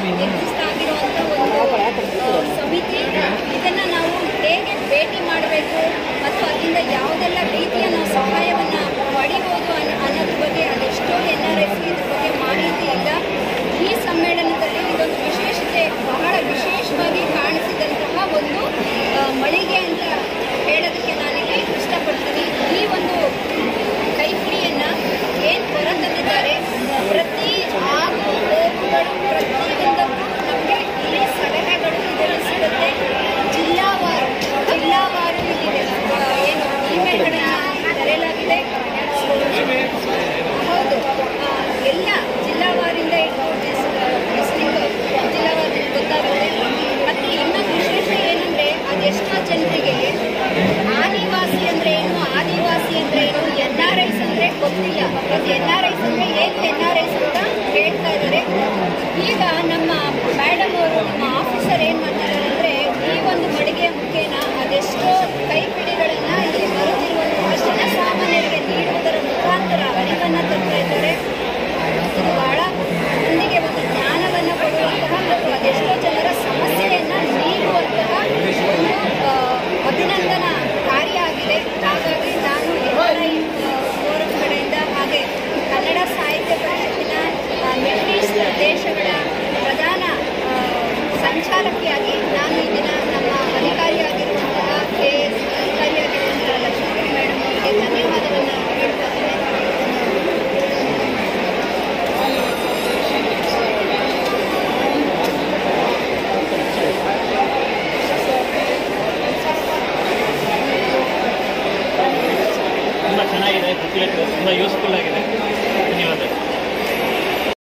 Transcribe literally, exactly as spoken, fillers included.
Exist ಆಗಿರುವಂಥ ಒಂದು ಸಮಿತಿ. ಇದನ್ನು ನಾವು ಹೇಗೆ ಭೇಟಿ ಮಾಡಬೇಕು ಮತ್ತು ಅದರಿಂದ ಯಾವುದೆಲ್ಲ ರೀತಿಯ ನಾವು ಸಹಾಯವನ್ನು ಪಡಿಬೋದು ಅನ್ನೋ ಅನ್ನೋದ್ರ ಬಗ್ಗೆ ಅದೆಷ್ಟೋ ಎನ್ ಆರ್ ಎಸ್ ಇದ್ರ ಬಗ್ಗೆ ಮಾಹಿತಿ ಇಲ್ಲ. ಈ ಸಮ್ಮೇಳನದಲ್ಲಿ ಇದೊಂದು ವಿಶೇಷತೆ, ಬಹಳ ವಿಶೇಷವಾಗಿ ಕಾಣಿಸಿದಂತಹ ಒಂದು ಮಳಿಗೆ ಅಂತ ಹೇಳೋದಕ್ಕೆ ನಾನಿಲ್ಲಿ ಇಷ್ಟಪಡ್ತೀನಿ. ಈ ಒಂದು ಕೈಪಿಡಿಯನ್ನು ಏನು ಹೊರತಂದಿದ್ದಾರೆ, ಪ್ರತಿ ಆಗು ಹೋಗುಗಳು ಪ್ರತಿಯೊಂದಕ್ಕೂ ನಮಗೆ ಈ ಸಲಹೆಗಳು ಇದರಲ್ಲಿ ಸಿಗುತ್ತೆ. ಜಿಲ್ಲಾವಾರು ಜಿಲ್ಲಾವಾರು ಇದೆ, ಏನು ಇಮೇಲ್ಗಳನ್ನು ಬರೆಯಲಾಗಿದೆ. ಹೌದು, ಎಲ್ಲ ಜಿಲ್ಲಾವಾರಿಂದ ಇಟ್ಕೊಂಡು ಡಿಸ್ಟ್ರಿಕ್ಟ್ ಜಿಲ್ಲಾವಾರಿಂದ ಗೊತ್ತಾಗುತ್ತೆ. ಮತ್ತು ಇನ್ನೊಂದು ವಿಶೇಷ ಏನಂದರೆ, ಅದೆಷ್ಟೋ ಜನರಿಗೆ ಆದಿವಾಸಿ ಅಂದರೆ ಏನು, ಆದಿವಾಸಿ ಅಂದರೆ ಏನು, ಎನ್ ಆರ್ ಐಸ್ ಅಂದರೆ ಗೊತ್ತಿಲ್ಲ. ಅದು ಎನ್ ಆರ್ ಐಸ್ ಅಂದರೆ ಏನು ಎನ್ ಆರ್ ಐಸ್ ಅಂತ ಹೇಳ್ತಾ ಇದ್ದಾರೆ. ಈಗ ನಮ್ಮ ಮೇಡಮ್ ಅವರು, ನಮ್ಮ ಆಫೀಸರ್ ಏನು ಮಾಡ್ತಿದ್ದಾರೆ ಅಂದರೆ, ಈ ಒಂದು ಮಳಿಗೆ ಮುಖೇನ ಅದೆಷ್ಟೋ ಕೈಪಿಡಿಗಳನ್ನು ಇಲ್ಲಿ ಬರುತ್ತಿರುವಂತಹ ಜನಸಾಮಾನ್ಯರಿಗೆ ನೀಡುವುದರ ಮುಖಾಂತರ ಅರಿವನ್ನು ತರ್ತಾ ಇದ್ದಾರೆ. ಇದು ಬಹಳ ಮಂದಿಗೆ ಒಂದು ಜ್ಞಾನವನ್ನು ಕೊಡುವಂತಹ ಮತ್ತು ಅದೆಷ್ಟೋ ಜನರ ಸಮಸ್ಯೆಯನ್ನು ನೀಡುವಂತಹ ಒಂದು ಅಭಿನಂದನಾ ಕಾರ್ಯ ಆಗಿದೆ. ಹಾಗಾಗಿ ನಾನು ಎನ್ ಆರ್ ಐ ಫೋರಂ ಕಡೆಯಿಂದ ಹಾಗೆ ಕನ್ನಡ ಸಾಹಿತ್ಯ ಪರಿಷತ್ತಿನ ಮಿಡ್ಲ್ ಈಸ್ಟ್ ದೇಶಗಳ ಪ್ರಧಾನ ಸಂಚಾಲಕಿಯಾಗಿ ನಾನು ಈ ದಿನ